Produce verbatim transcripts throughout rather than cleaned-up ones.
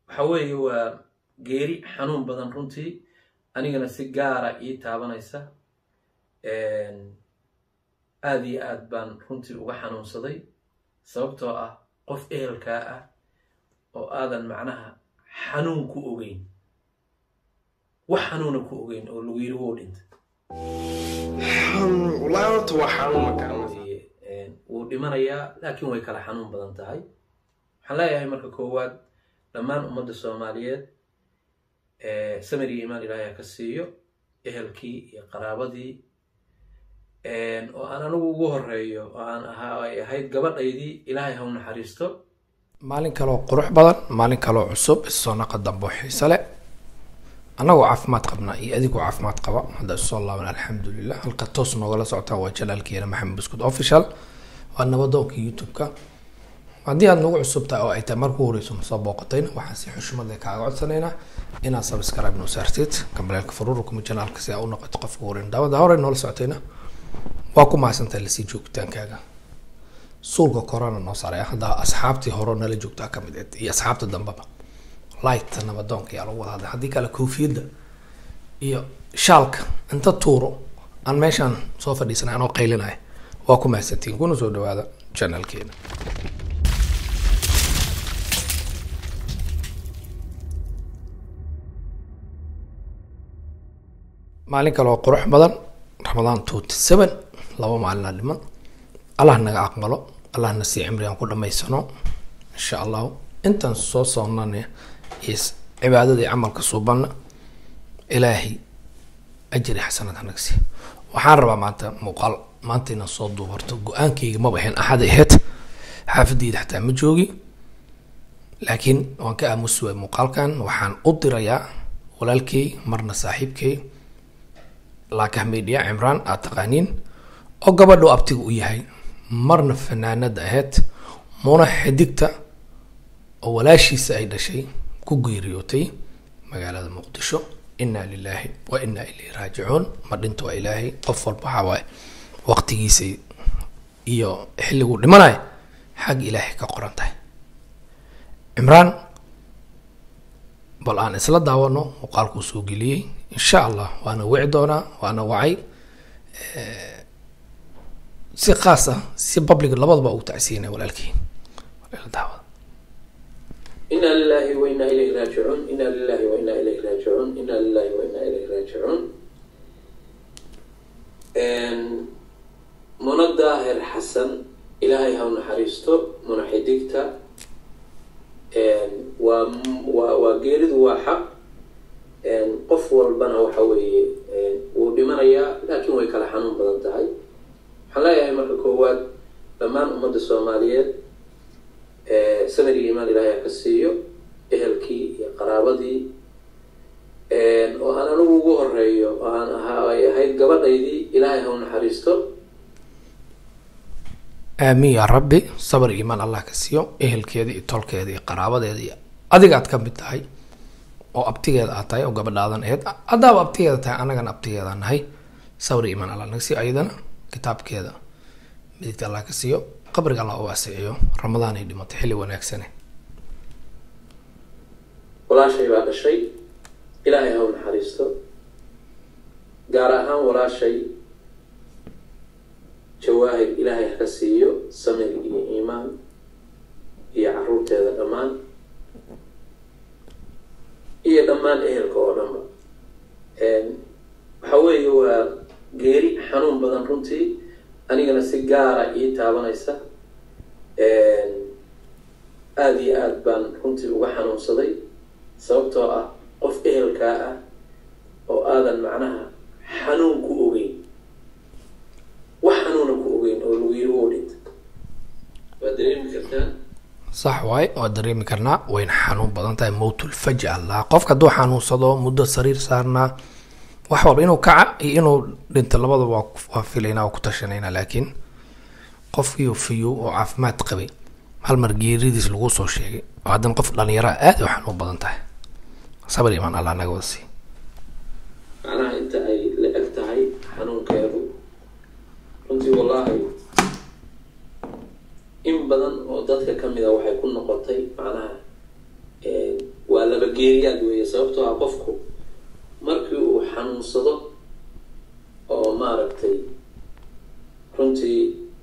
حوي هو جيري حنون بدن رنتي أنا جنا سيجارة يتابعنيسا هذه أدبان رنتي وحنون صدي سببتها قف إيه الكاء أو آذن معناها حنون كوجين وحنون كوجين أو لوير وولد والله أنت وحنون مكان ودمنا يا لكن ويك على حنون بدن تاعي حلايا هاي مركب كواد لما أمد الصوماليات سمري إيمان إلهي كسيو إهلكي يا قرابتي وأنا نوجه الرأيو وأنا هاي هاي قبل أيدي إلهي هم حريستو مالين كلو قروح بدن مالين كلو عصب الصنع قدام بوحي سلا أنا وعف ما تقبنا إيه أديك وعف ما تقبا هذا الصلاة الله من الحمد لله هل قطوسنا ولا صوتها وجلال كي أنا محمد بسكوت أوفيشال وأنا بدوك يوتيوب كا haddii aad nagu cusubtahay oo ay tahay markuu horeyso soo booqatayna waxaan si xushmad leh kaaga codsanaynaa inaad subscribe noo saartid kambalka furuurka channelka si aad u noqoto qofka horeyn daawada hore noo socotayna waa ku maasantahay la sii joogtaankaaga suulka corona noo saaray hadda asxaabtii hore nala joogtaa kamid ah iyo asxaabta dambaba light nabadoonka yaa lagu wada haddii kala koofiyada iyo shaalka inta tuuro aan meeshan soo fadhiisanahay anoo qaylinahay waa ku maasantiin kuna soo dhawaada channelkeena maalin kale oo qurux badan Ramadan twenty-seven laba maalin dhiman Allah naga aqbalo Allah na sii cimrigan ku dhameysano insha Allah intan soo soonane is cibaadada amalka suuban Ilaahi ajri xasanad hanagsi waxaan rabaa maanta muuqaal maanta inaan soo duubarto go'aankayga ma baxin ahad ahayd xaafadiyada xataa ma joogi laakiin waan ka aamusay muuqaalkan waxaan u dirayaa walaalkay marna saaxiibkay laakiin media Imran ataqaaniin oo gabadho abtigu u yahay marna fanaanada ahayd mona xidigta oo walaashiisa ay dhashay ku geeriyootay magaalada Muqdisho inna lillahi wa inna ilayhi raaji'un ma dhinto ilaahi qof walba waxa waqtigiisa iyo xilligu dhimanay xaq ilaahi ka qoran tahay Imran bal aan isla daawano muuqaalku soo geliyay إن شاء الله وأنا وعدونا وأنا وعي سي خاصة سي بابليك لبض بقى وتعسينا ولا الكين ولا الدعوة إنا لله وإنا إليه راجعون إنا لله وإنا إليه راجعون إنا لله وإنا إليه راجعون من الظاهر حسن إلهي هون حريستو من حديقتا وغيرد وحق qof walbana waxa weeye uu dhimanaya laakiin way kala xanuun badan tahay waxaan leeyahay marka koowaad dhammaan ummadda Soomaaliyeed ee samiri iimaan Ilaahay ka siiyo ehelkii iyo qaraabadii oo aan anigu ugu horeeyo aan ahay gabadhaydii Ilaahay ha u naxariisto aamin ya rabbi sabr iimaan Allah ka siiyo ehelkeedii iyo tolkeedii iyo qaraabadeedii adiga aad ka mid tahay oo abtigeeda aad tahay oo gabadhaadan ahayd adaaba abtigeeda tahay anagana abtigeeda nahay sabr iimaan Allah naga siiyo ayadana kitaabkeeda midigta Allah ka siiyo qabriga Allah oo waasiyo Ramadaan ay dhimatay xilli wanaagsan walaashay baa dhashay Ilaahay ha u naxariisto gaar ahaan walaashay jawaahir Ilaahay ha ka siiyo samir iyo iimaan iyo caruurteeda dhammaan iyo dhammaan ehelka oo dhan een waxa weeye waa geeri xanuun badan runtii anigana si gaar ah ii taabanaysa een aad iyo aad baan runtii uga xanuunsaday sababtoo ah qof ehelka ah oo aadan macnaha xanuun ku ogeyn wax xanuun ku ogeyn oo lagu yiri woodid waa dareemi kartaa صح واي ودريمي كرنا وين حنون بدن تاي موت الفجأة الله قفك دو حنون صدو مدة سرير صارنا وحوال إنه كع إنه دنت لبض وفيلينا وكتشنينا لكن قف يوفيو وعف ما تقبي هالمرجي ريدس الغوص وشيء وعدم قف لان يرى آد وحنون بدن تاي صبر إيمان الله نقوسي أنا أنت أي لأكت هاي حنون كيرو أنت والله in badan oo dadka kamida waxay ku noqotay macnaha ee waa geeriyaad weeye sababtoo ah qofku markii uu xanuunsado oo maaragtay runtii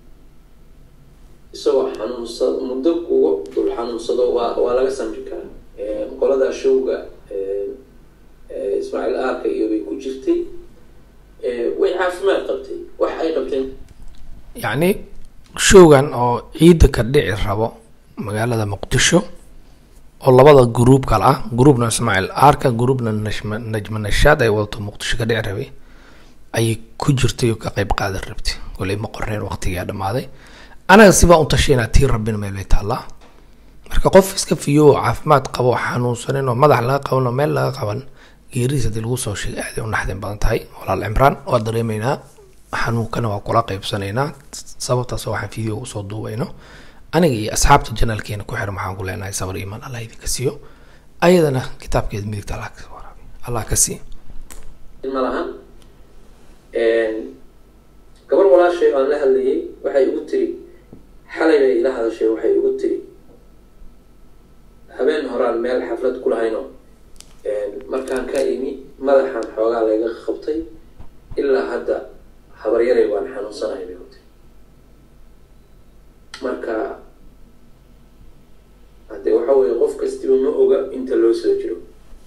isagoo xanuunsado muddo kugu dul xanuunsado waa waa laga samri karaa qolada showga Ismaaciil Aarka iyo bay ku jirtay way caafimaad qabtay wax ay qabteen yacni showgan oo ciida ka dhici rabo magaalada Muqdisho oo labada group kala ah groupna Ismaaciil Aarka groupna Najma Nashaad ay wadato Muqdisho ka dhici rabay ay ku jirtay oo ka qayb qaadan rabtay kulay ma qorneen waqtiga dhamaaday anaga siba u tashiina tii rabbina meel ay taala marka qof iska fiyo caafimaad qabo xanuunsan oo madax laga qaban meel laga qaban geerisa dil lagu soo sheegay aad u naxdin badan tahay walaal Imraan oo dareemayna xanuunkana waa kula qaybsanayna sababtaas waxaan fiideo u soo duubayno aniga iyo asxaabta channelkeena ku xir maxaan ku leenahay sabir iimaan Allah idinka siiyo ayadana kitaabkeeda midigta Allah ka waraabi Allah ka siiyo malahan een gabar walaashay aan la hadlayay waxay ugu tiri xalay bay ila hadashay waxay ugu tiri habeen horaan meel xaflad ku lahayno een markaan ka imi madaxan xoogaa laga qabtay ilaa hadda habar yaray waan xanuunsanahay bay u tiri marka hadda waxa weeye qof kasta ma oga inta loo soo jiro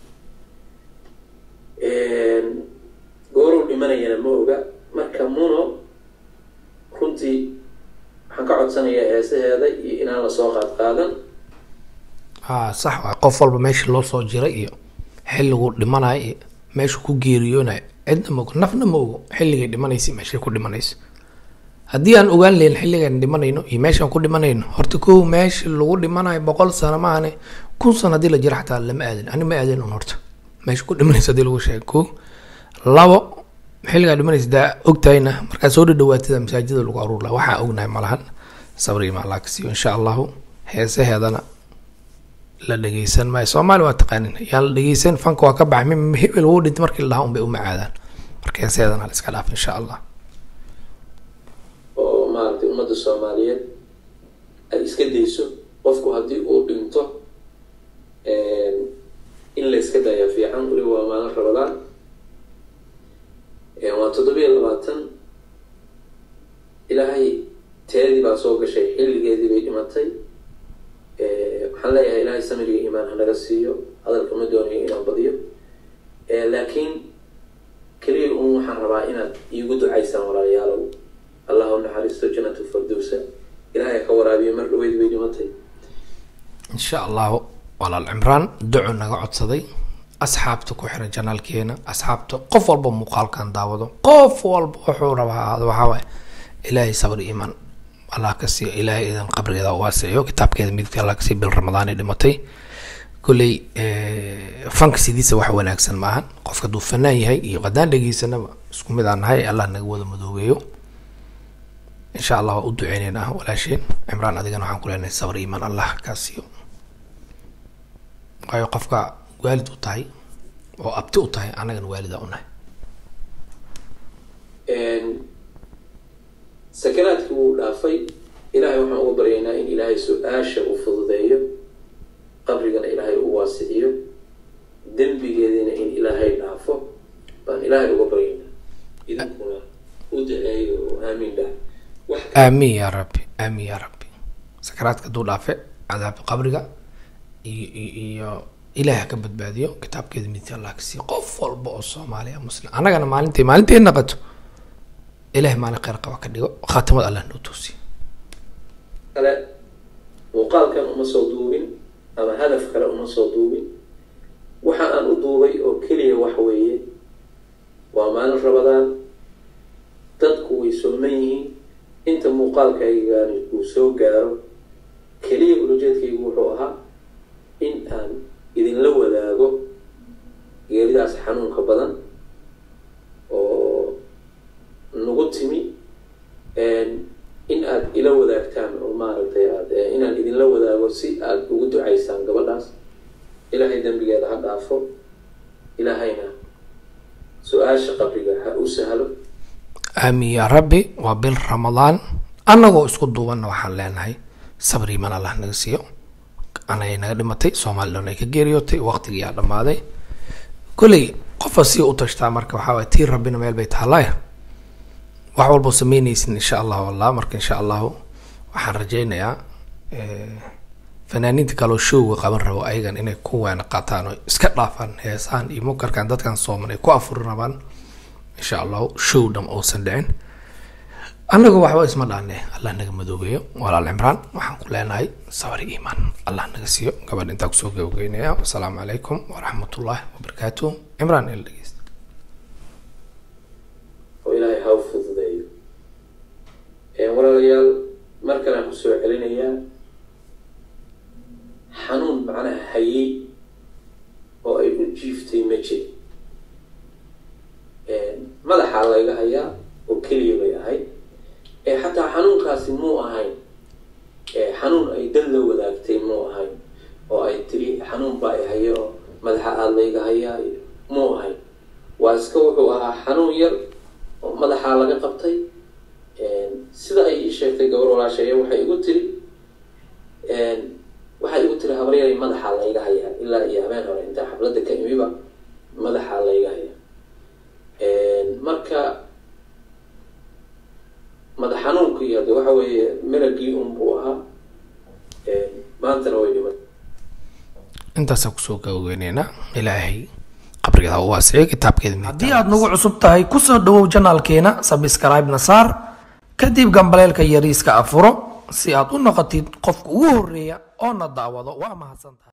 een goor dhimanayna ma oga marka muno runtii waxaan ka codsanayaa heesaheeda iyo inaan la soo qaad qaadan ah sax waa qof walba meesha loo soo jiray iyo xilligu dhimanaay meesha ku geeriyoonay cidna ma nafna ma ogo xilliga dhimanaysi meesha ku dhimanayso haddii aan ogaan leen xilligan dhimanayno iyo meeshan ku dhimanayno horta koo meesha lagu dhimanayo boqol sano maahane kun sano hadii la jiro xataa lama aadin ani ma aadin un horta meesha ku dhimanayso hadii lagu sheego koo labo xilliga dhimanaysa daa ogtayna markaa soo dhawaatida masaajida lagu aruur la waxaa ognahay malahan sabri ma Allah ka siiyo insha Allah heesaheedana la dhageysan ma Soomaali waa taqaanin yaa la dhageysan fanka waa ka baxay min hebel uu dhintay markii la dhaho bay u macaadaan marka heesaheedana la iska dhaaf insha Allah oo maartay ummadda Soomaaliyeed ay iska deyso qofku hadii uu dhinto ee in la iska dayo fiican wali waa maalin Ramadaan ee waa toddoba iyo labaatan ilaahay teedii baa soo gashay xilligeedii bay dhimatay ee waxaan leeyahay ilaahay samiriga iimaan naga siiyo hadalka ma doonayo inaan badiyo ee laakiin kaliya uu waxaan rabaa inaad iigu ducaysaan walaalayaalow Allahu naxariisto jannatu firdawsa ilaahay ka waraabiyo mar dhaweyd bay dhimatay insha Allah walaal Imraan duco naga codsaday asxaabta ku xiran channelkeena asxaabta qof walba muuqaalkan daawado qof walba wuxuu rabaa waxa way ilaahay sabir iimaan Allah ka siiyo ilaahay idan qabrigeeda waasiyo kitaabkeeda midka Allah ka siiyo bil Ramadaan dhimatay kulay ee fanka sidiisa wax wanaagsan ma ahan qofka duu fanaan yahay iyo qadaan dhageysanaaba isku mid aan nahay Allah naga wada madoogeeyo insha Allah u duceynayna walaasheen Imraan adigana waxaan ku leenahay sabir iimaan Allah ka siiyo ay qofka waalid u tahay oo abti u tahay anaga waalida u nahay een sakaraadku uu dhaafay ilaahay waxaan ugu baryaynaa in ilaahay su'aasha uu fududeeyo qabrigana ilaahay uu waasixiyo dambigeedina in ilaahay dhaafo baan ilaahay ugu baryaynaa idinkuna u duceeyo aamin dah aamin ya rabbi aamin ya rabbi sakaraadka duu dhaafe cadaab qabriga iyo ilaahay ka badbaadiyo kitaabkeeda midka Allah ka siiyo qof walba oo Soomaali ah muslim anagana maalintii maalintii naqato ilaahay maalin khayr qaba ka dhigo khaatamad Allah noo toosiyo kale muuqaalkan uma soo duubin ama hadaf kale uma soo duubin waxa aan u duubay oo kaliya wax weeye waa maalin Ramadaan dadku way sooman yihiin inta muuqaalkayga uu soo gaaro kaliya ujeedkaygu wuxuu ahaa in aan idin la wadaago geeridaas xanuunka badan oo nagu timi in aad ila wadaagtaan oo maaragtay aad inaan idin la wadaago si aad ugu ducaysaan gabadhaas ilaahay dambigeeda ha dhaafo ilaahayna su'aasha qabriga ha u sahlo aamin ya rabbi wa bil Ramadaan anagoo isku duuban waxaan leenahay sabri man Allah naga siiyo anay naga dhimatay Soomaaliland ay ka geeriyootay waqtigii aa dhamaaday kulay qof si u tashtaa marka waxa way tii rabbina meel bay tahay wax walba sameynaysin insha Allah wallah marka insha Allah waxaan rajaynayaa ee fanaaniinta kale oo show qaban rabo ayagan inay ku waana qaataan oo iska dhaafan heesaan iyo mukarkan dadkan Soomaaliya ku afur rabaan insha Allah show dam oo san dhicin anagu waxba isma dhaane Allah naga madoobeeyo walaal Imraan waxaan ku leenahay sabir iimaan Allah naga siiyo gabadh inta ku soo gabagaynaya assalaamu alaykum wa rahmatullahi wa barakatuh Imraan ilaahiis oo ilaahay ha fududeeyo ee walaalayaal markaan ku soo celinayaa xanuun macnaha hayay oo ay u jiiftay ma jiro ee madaxa laga hayaa oo kaliya bay ahayd ee xataa xanuunkaasi muu ahayn ee xanuun ay dad la wadaagtay muu ahayn oo ay tiri xanuun baa ay hayo madaxa aad laga hayaa muu ahayn waa iska wuxuu ahaa xanuun yar oo madaxa laga qabtay ee sida ay sheegtay gabar walaashay waxay igu tiri ee waxay igu tiri habaryay madaxa laga hayaa ilaa iyo habeen hore inta xafladda ka imiba madaxa laga hayaa ee marka madax xanuunku iyo waxa weeye melagii un buu ahaa ee maanta way dhimay intaas ku soo gabagaynayna ilaahay qabriga waa waasic kitaabkeeda hadii aad nagu cusub tahay ku soo dhawow channelkeena subscribe na saar kadib gambaleelka yariiska afuro si aad u noqotid qofka ugu horeeya oo na daawado waa mahadsantahay